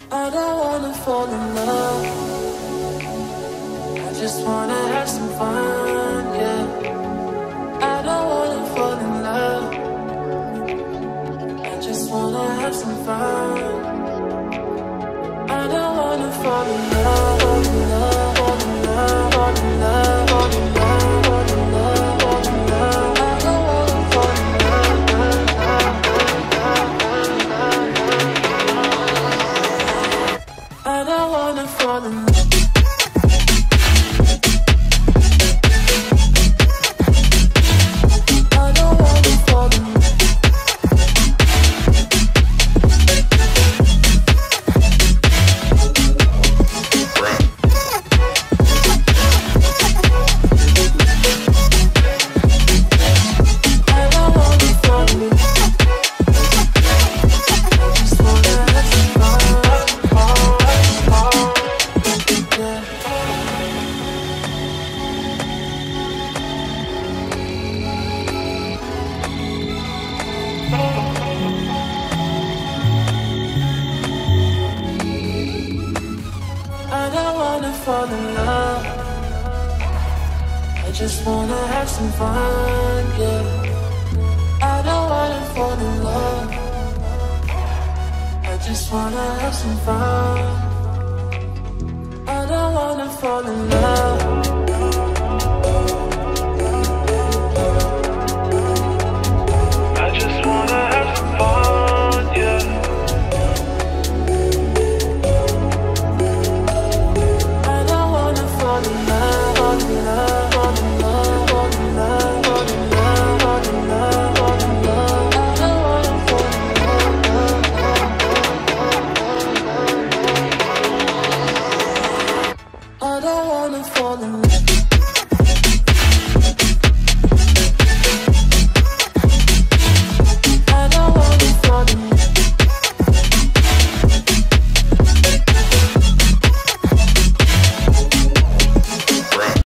I don't wanna fall in love. I just wanna have some fun, yeah. I don't wanna fall in love. I just wanna have some fun. I don't wanna fall in love, fall in love, fall in love, fall in love, fall in love, fall in love, fall in love. I don't wanna fall in love. I don't wanna fall in love. Fall in love. I just wanna have some fun, yeah. I don't wanna fall in love. I just wanna have some fun. I don't wanna fall in love. I just wanna have some fun, yeah. I don't wanna fall in love.